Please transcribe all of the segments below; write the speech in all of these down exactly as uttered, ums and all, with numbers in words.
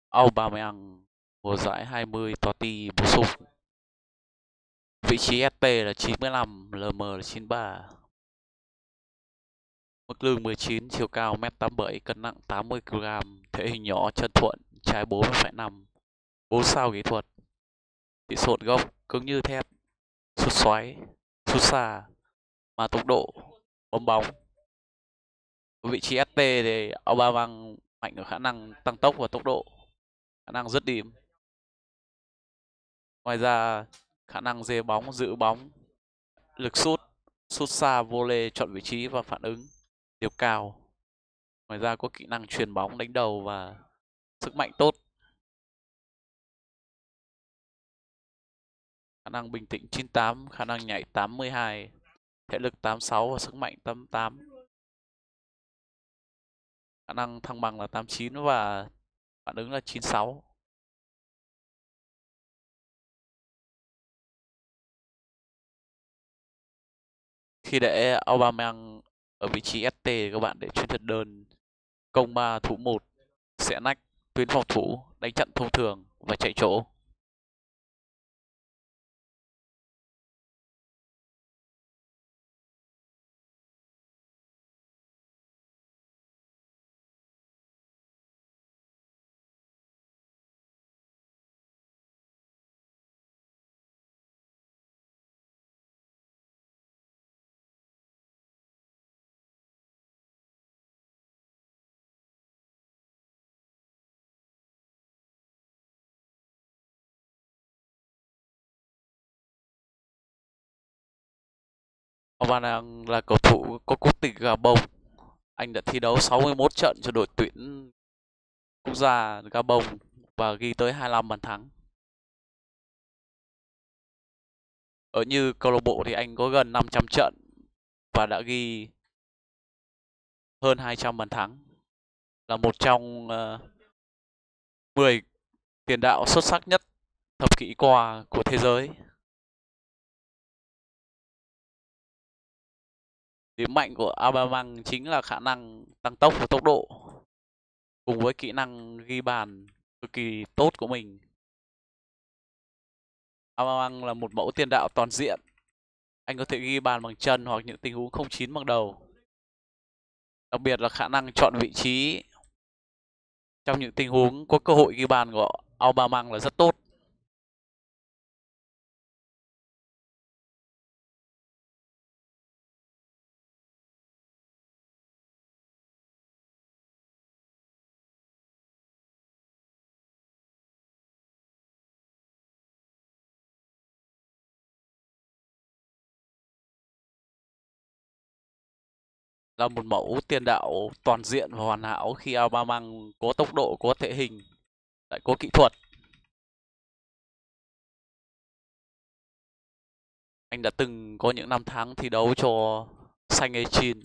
Aubameyang mùa giải hai mươi Totti bổ sung. Vị trí ét pê là chín mươi lăm, lờ em là chín mươi ba. Mức lương mười chín, chiều cao một mét tám mươi bảy, cân nặng tám mươi ki lô gam, thể hình nhỏ, chân thuận, trái bốn phẩy năm. bốn sao kỹ thuật. Tỉ sột gốc, cứng như thép, sút xoáy, sút xa, mà tốc độ, bấm bóng. Ở vị trí ét pê thì Aubameyang mạnh ở khả năng tăng tốc và tốc độ, khả năng dứt điểm. Ngoài ra, khả năng dê bóng, giữ bóng, lực sút, sút xa, volley, chọn vị trí và phản ứng đều cao. Ngoài ra có kỹ năng chuyền bóng, đánh đầu và sức mạnh tốt. Khả năng bình tĩnh chín mươi tám, khả năng nhảy tám mươi hai, thể lực tám mươi sáu và sức mạnh tám mươi tám. Khả năng thăng bằng là tám mươi chín và phản ứng là chín mươi sáu. Khi để Aubameyang ở vị trí ét tê, các bạn để chiến thuật đơn công ba thủ một, sẽ nách, tuyến phòng thủ, đánh chặn thông thường và chạy chỗ. Aubameyang là cầu thủ có quốc tịch Gabon. Anh đã thi đấu sáu mươi mốt trận cho đội tuyển quốc gia Gabon và ghi tới hai mươi lăm bàn thắng. Ở như câu lạc bộ thì anh có gần năm trăm trận và đã ghi hơn hai trăm bàn thắng. Là một trong uh, mười tiền đạo xuất sắc nhất thập kỷ qua của thế giới. Điểm mạnh của Aubameyang chính là khả năng tăng tốc và tốc độ, cùng với kỹ năng ghi bàn cực kỳ tốt của mình. Aubameyang là một mẫu tiền đạo toàn diện. Anh có thể ghi bàn bằng chân hoặc những tình huống không chín bằng đầu. Đặc biệt là khả năng chọn vị trí trong những tình huống có cơ hội ghi bàn của Aubameyang là rất tốt. Là một mẫu tiền đạo toàn diện và hoàn hảo khi Aubameyang có tốc độ, có thể hình, lại có kỹ thuật. Anh đã từng có những năm tháng thi đấu cho Saint Etienne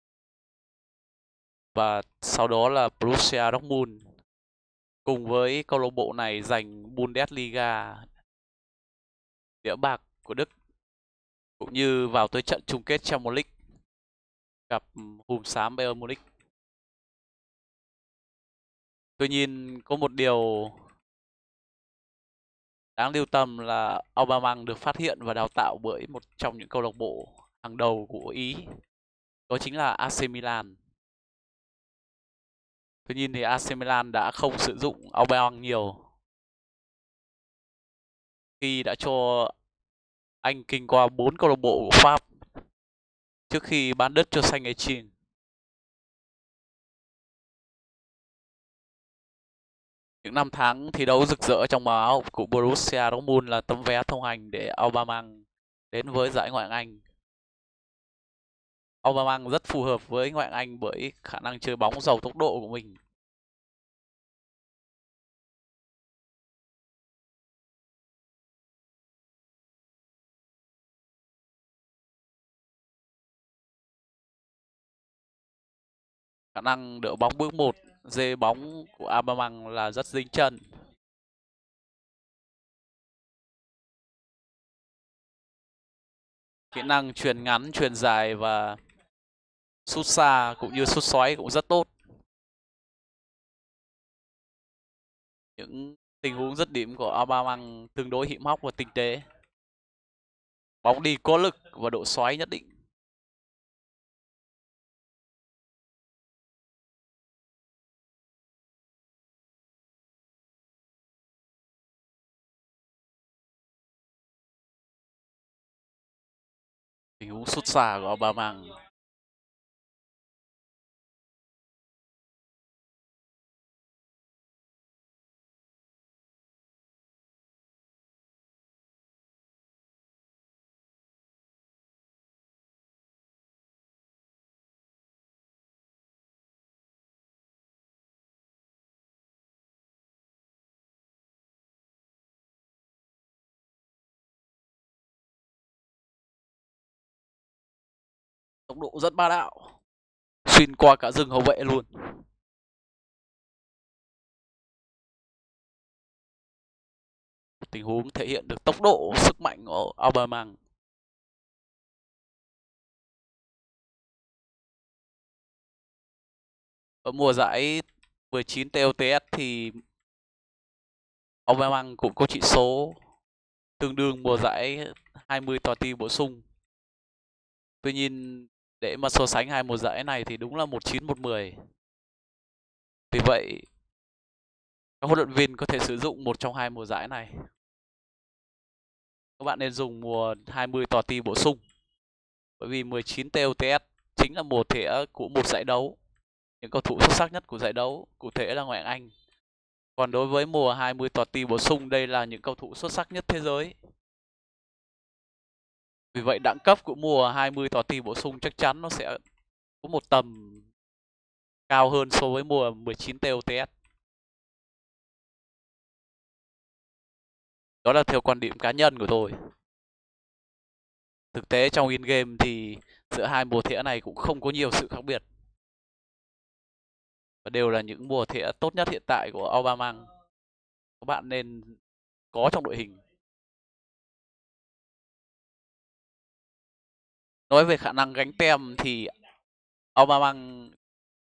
và sau đó là Borussia Dortmund. Cùng với câu lạc bộ này giành Bundesliga, đĩa bạc của Đức, cũng như vào tới trận chung kết Champions League gặp hùm xám Bayern Munich. Tuy nhiên có một điều đáng lưu tâm là Aubameyang được phát hiện và đào tạo bởi một trong những câu lạc bộ hàng đầu của Ý, đó chính là a xê Milan. Tuy nhiên thì a xê Milan đã không sử dụng Aubameyang nhiều khi đã cho anh kinh qua bốn câu lạc bộ của Pháp trước khi bán đất cho Saint Etienne. Những năm tháng thi đấu rực rỡ trong màu áo của Borussia Dortmund là tấm vé thông hành để Aubameyang đến với giải Ngoại hạng Anh. Aubameyang rất phù hợp với Ngoại hạng Anh bởi khả năng chơi bóng giàu tốc độ của mình. Khả năng đỡ bóng bước một, dê bóng của Aubameyang là rất dính chân. Kỹ năng chuyền ngắn, chuyền dài và sút xa cũng như sút xoáy cũng rất tốt. Những tình huống dứt điểm của Aubameyang tương đối hiểm hóc và tinh tế. Bóng đi có lực và độ xoáy nhất định. Tình huống sút xa của Aubameyang. Tốc độ rất bá đạo, xuyên qua cả rừng hậu vệ luôn. Tình huống thể hiện được tốc độ, sức mạnh của Aubameyang. Ở mùa giải mười chín T O T S thì Aubameyang cũng có chỉ số tương đương mùa giải hai mươi tòa ti bổ sung. Tuy nhiên để mà so sánh hai mùa giải này thì đúng là một chín một mười. Vì vậy các huấn luyện viên có thể sử dụng một trong hai mùa giải này. Các bạn nên dùng mùa hai mươi tòa ti bổ sung. Bởi vì mười chín T O T S chính là mùa thẻ của một giải đấu. Những cầu thủ xuất sắc nhất của giải đấu, cụ thể là Ngoại hạng Anh. Còn đối với mùa hai mươi tòa ti bổ sung, đây là những cầu thủ xuất sắc nhất thế giới. Vì vậy đẳng cấp của mùa hai mươi tòa ti bổ sung chắc chắn nó sẽ có một tầm cao hơn so với mùa mười chín T O T S. Đó là theo quan điểm cá nhân của tôi. Thực tế trong in game thì giữa hai mùa thẻ này cũng không có nhiều sự khác biệt. Và đều là những mùa thẻ tốt nhất hiện tại của Aubameyang. Các bạn nên có trong đội hình. Nói về khả năng gánh tem thì Aubameyang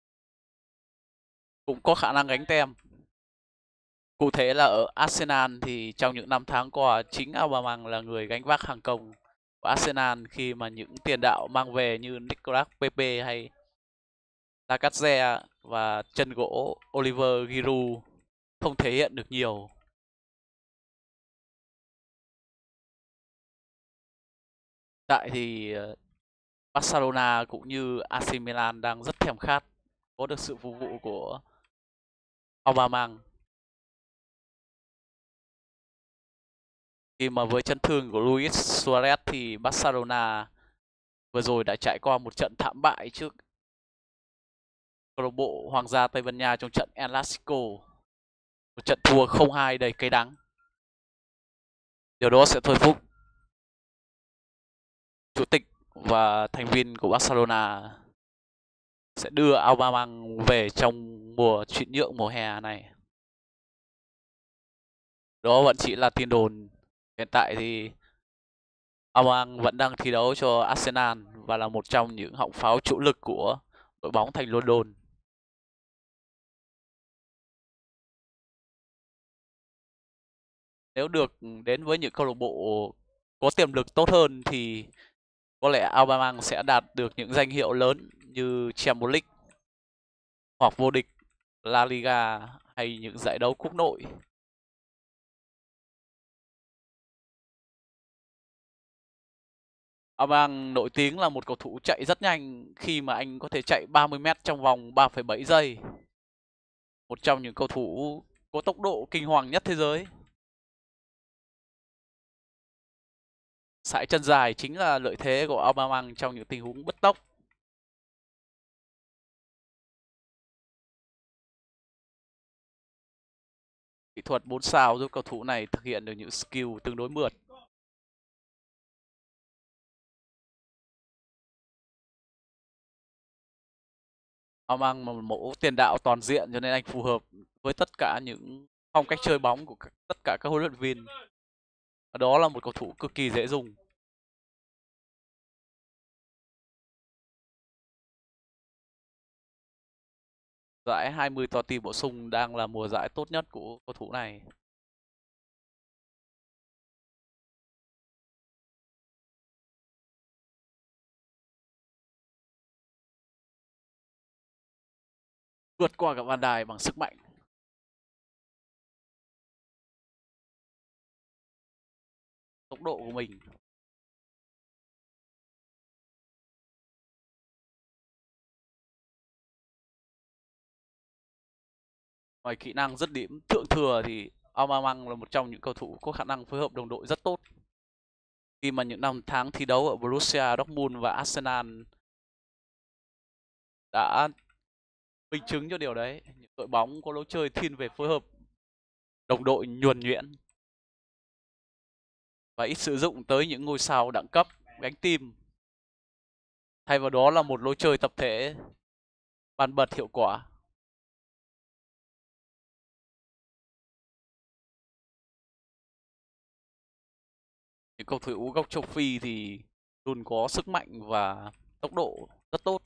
cũng có khả năng gánh tem. Cụ thể là ở Arsenal thì trong những năm tháng qua chính Aubameyang là người gánh vác hàng công của Arsenal khi mà những tiền đạo mang về như Nicolas Pepe hay Lacazette và chân gỗ Oliver Giroud không thể hiện được nhiều. Tại thì Barcelona cũng như A C Milan đang rất thèm khát có được sự phục vụ của Aubameyang. Khi mà với chấn thương của Luis Suarez thì Barcelona vừa rồi đã trải qua một trận thảm bại trước câu lạc bộ Hoàng gia Tây Ban Nha trong trận El Clasico. Một trận thua không hai đầy cay đắng. Điều đó sẽ thôi thúc chủ tịch và thành viên của Barcelona sẽ đưa Aubameyang về trong mùa chuyển nhượng mùa hè này. Đó vẫn chỉ là tin đồn. Hiện tại thì Aubameyang vẫn đang thi đấu cho Arsenal và là một trong những họng pháo chủ lực của đội bóng thành London. Nếu được đến với những câu lạc bộ có tiềm lực tốt hơn thì có lẽ Aubameyang sẽ đạt được những danh hiệu lớn như Champions League hoặc vô địch La Liga hay những giải đấu quốc nội. Aubameyang nổi tiếng là một cầu thủ chạy rất nhanh khi mà anh có thể chạy ba mươi mét trong vòng ba phẩy bảy giây. Một trong những cầu thủ có tốc độ kinh hoàng nhất thế giới. Sải chân dài chính là lợi thế của Aubameyang trong những tình huống bứt tốc. Kỹ thuật bốn sao giúp cầu thủ này thực hiện được những skill tương đối mượt. Aubameyang là một mẫu tiền đạo toàn diện cho nên anh phù hợp với tất cả những phong cách chơi bóng của tất cả các huấn luyện viên. Và đó là một cầu thủ cực kỳ dễ dùng. Giải hai mươi tòa team bổ sung đang là mùa giải tốt nhất của cầu thủ này. Vượt qua cả Van Dijk bằng sức mạnh. Tốc độ của mình. Ngoài kỹ năng dứt điểm thượng thừa thì Aubameyang là một trong những cầu thủ có khả năng phối hợp đồng đội rất tốt. Khi mà những năm tháng thi đấu ở Borussia Dortmund và Arsenal đã minh chứng cho điều đấy. Những đội bóng có lối chơi thiên về phối hợp đồng đội nhuần nhuyễn và ít sử dụng tới những ngôi sao đẳng cấp gánh team. Thay vào đó là một lối chơi tập thể bàn bật hiệu quả. Những cầu thủ gốc châu Phi thì luôn có sức mạnh và tốc độ rất tốt.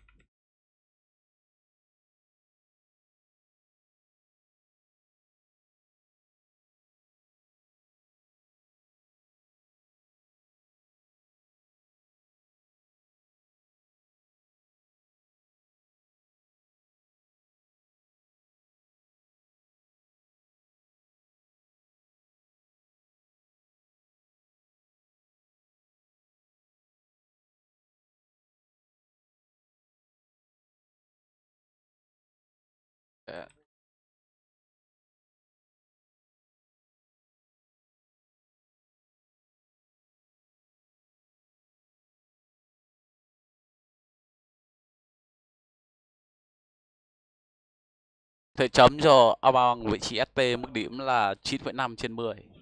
Thể chấm cho Aubameyang vị trí ét pê mức điểm là chín phẩy năm trên mười.